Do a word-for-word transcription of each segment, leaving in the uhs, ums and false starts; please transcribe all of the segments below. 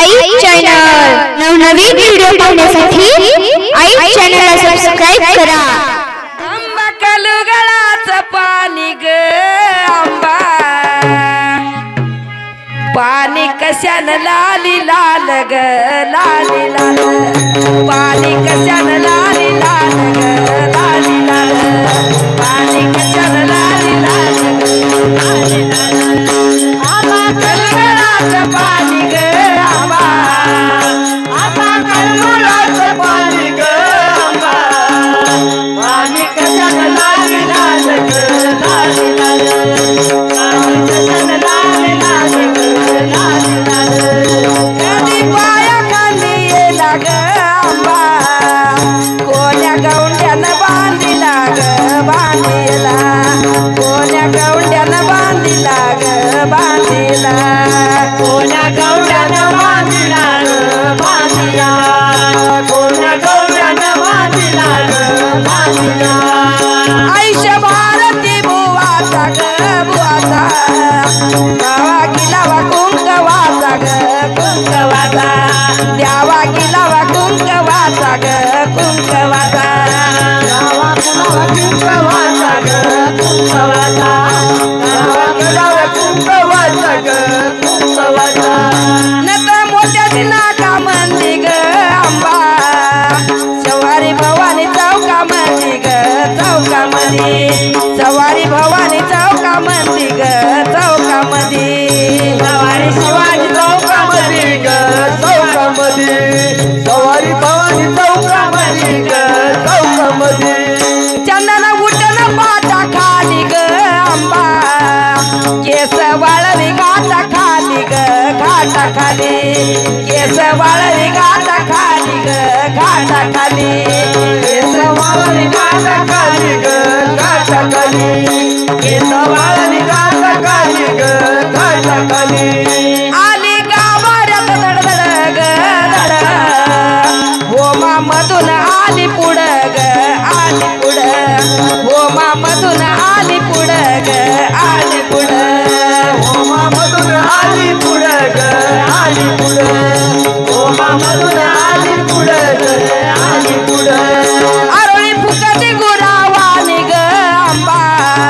आई channel नवनवीन video पाहण्यासाठी आई चॅनलला सबस्क्राइब करा। आंबा कलुगळाचं पाणी ग आंबा पाणी कशानं लाली लाल ग लाली लाल पाणी कशानं लाली लाल ग लाली लाल पाणी कशानं लाली लाल ग लाली लाल आंबा कलुगळाचं पाणी ग आंबा आंबा कलुगळाचं पाणी ग आंबा पाणी कशानं लाली लाल ग लाली लाल पाणी कशानं लाली लाल ग लाली लाल कधी पायाखाली येला ग आंबा कोण्या गौंड्यानं बांधिला ग बांधिला कोण्या गौंड्यानं बांधिला ग बांधिला कोण्या गौंड्यानं बांधिला ग बांधिला कोण्या गौंड्यानं बांधिला ग बांधिला आयुष्य भारती बुवाचा ग बुवाचा गावा गिलावा कुंकवाचा ग कुंकवाचा द्यावा गिलावा कुंकवाचा ग कुंकवाचा गावा गिलावा कुंकवाचा ग कुंकवाचा गावा गिलावा कुंकवाचा ग कुंकवाचा नत मोठ्याची नाका मंदी ग आंबा सवारी भवानी चौका मंदी ग चौका मंदी सवारी भवानी चौका मंदी ग चौका मंदी सवारी शिवाजी चौका मंदी ग चौका मंदी सवारी भवानी चौका मंदी ग चौका मंदी चंदन उठन पाटा खाली ग आंबा केस वाळवी घाटा खाली ग घाटा खाली केस वाळवी घाटा खाली ग घाटा खाली केस वाळवी घाटा खाली ग घाटा खाली केस वाळवी घाटा खाली ग घाटा खाली आली गावाऱ्यात धडधड ग धड होमा मधून आली पुढ ग आली पुढ होमा मधून आली पुढ ग आली पुढ होमा मधून आली पुढ ग आली पुढ होमा मधून आली पुढ ग आली पुढ आरोळी फुकटी गुरावानी ग आंबा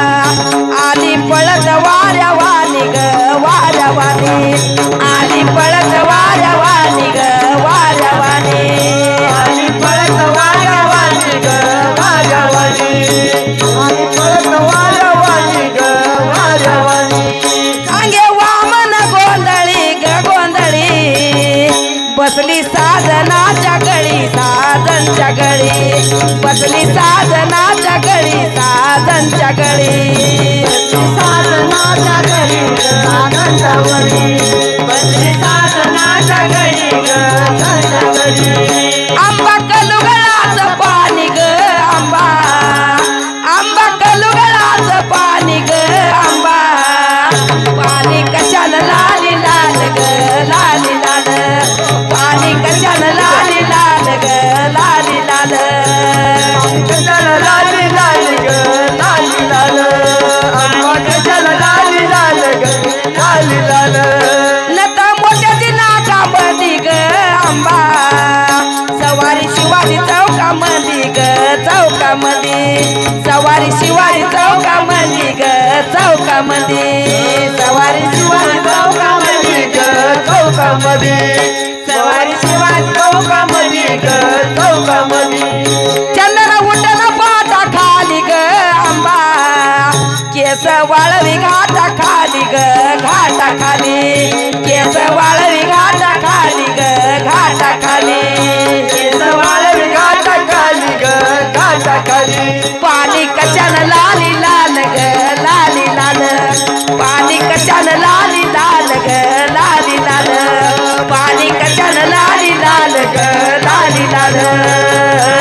आली पळत वाऱ्या वाणी ग वाऱ्या वाणी आली पळत वाऱ्या वाणी ग वाऱ्या वाणी आली पळत वाऱ्या वाणी ग वाऱ्या वाणी आली पळत वाऱ्या वाणी ग वाऱ्या वाणी सांगे वामन गोंधळी ग गोंधळी बसली साधनाच्या गळी साधनच्या गळी बसली साधनाच्या गळी साधनच्या गळी साधनाच्या गळी साधनच्या गळी बसली साधनाच्या गळी ग साधनच्या गळी आंबा कलुगळाचं पाणी ग आंबा आंबा कलुगळाचं पाणी ग आंबा पाणी कशानं लाली लाल ग लाली लाल पाणी कशानं लाली लाल ग लाली लाल कशानं लाली लाल ग लाली लाल आंबा कशानं लाली लाल ग लाली लाल नत मोठ्याची नाका मंदी ग आंबा सवारी शिवाजी चौका मंदी ग चौका मंदी सवारी शिवाजी चौका मंदी ग चौका मंदी सवारी शिवाजी चौका मंदी ग चौका मंदी सवारी शिवाजी चौका मंदी ग चौका मंदी चंदन उठन पाटा खाली ग आंबा केस वाळवी घाटा खाली ग घाटा खाली केस वाळवी घाटा खाली ग घाटा खाली केस वाळवी घाटा खाली ग घाटा खाली पाणी कशानं लाली लाल ग लाली लाल पाणी कशानं लाली लाल ग लाली लाल पाणी कशानं लाली लाल ग लाली लाल